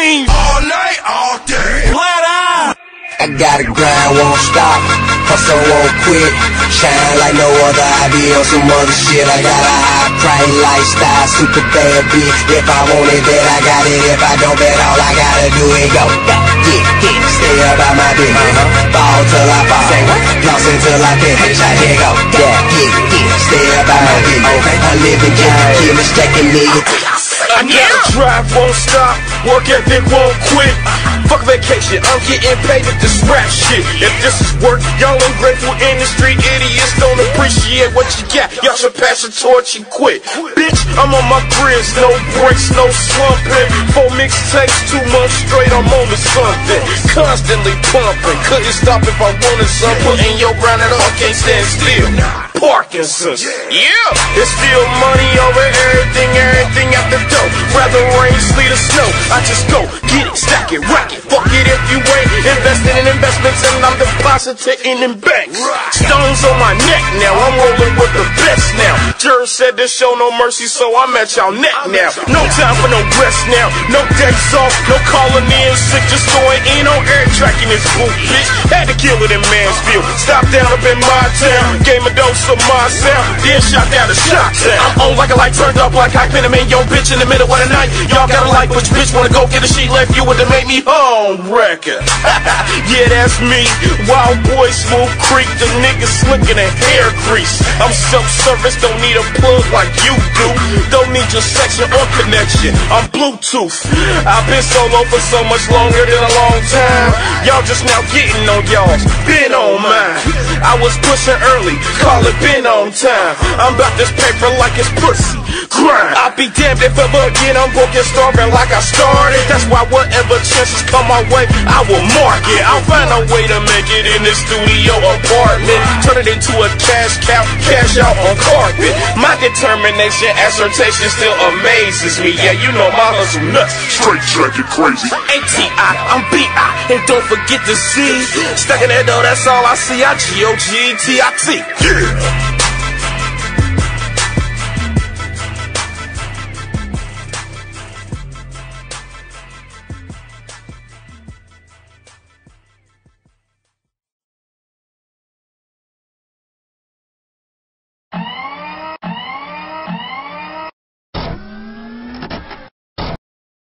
means all night, all day. Flat out. I gotta grind, won't stop, hustle won't quit, shine like no other, I be on some other shit. I got a high price lifestyle, super bad bitch. If I want it, bet I got it. If I don't, bet all I gotta do is go, get, stay about my business, ball till I fall, floss until I finish. Here go, get, stay about my business. I live in Jimmy, stacking millions. I gotta drive, won't stop, work ethic won't quit. Fuck vacation, I'm getting paid with this rap shit. If this is work, y'all ungrateful industry idiots don't appreciate what you got. Y'all should pass the torch and quit. Bitch, I'm on my grizz, no breaks, no slumping. 4 mixtapes, 2 months straight, I'm on to something. Constantly pumping, couldn't stop if I wanted some. Putting your brown at all, can't stand still. Parkinson's, yeah, it's still money over everything out the door. Rather rain, sleet, or snow, I just go get it, stack it, rack it. Fuck it if you ain't investing in investments, and I'm depositing in banks. Stones on my neck now, I'm rolling with the best now. Jerry said this show no mercy, so I'm at y'all neck now. No time for no rest now, no days off, no calling in sick, just going in on air tracking this boot, bitch. Had to kill it in Mansfield, stopped down up in my town, gave a dose of my sound, then shot down the shot town. I'm on like a light, turned up like I pin him in your bitch in the middle of the night. Y'all got a light, which bitch wanna go get a sheet left you with to make me home wrecker. Yeah, that's me, Wild Boy, Smooth Creek, the niggas slicking and hair grease. I'm self-service, don't need a plug like you do. Don't need your section or connection, I'm Bluetooth. I've been solo for so much longer than a long time. Y'all just now getting on y'all's, been on mine. I was pushing early, call it been on time. I'm about this paper like it's pussy, grind. I'll be damned if ever again I'm broken, starving like I started. That's why whatever chances come my way, I will mark it. I'll find a way to make it in this studio apartment, turn it into a cash cow, cash out on carpet. My determination, assertion still amazes me. Yeah, you know my hustle nuts, straight jacket crazy. ATI, I'm BI, and don't forget the C. Stacking that dough, that's all I see. I GOGTIT. Yeah.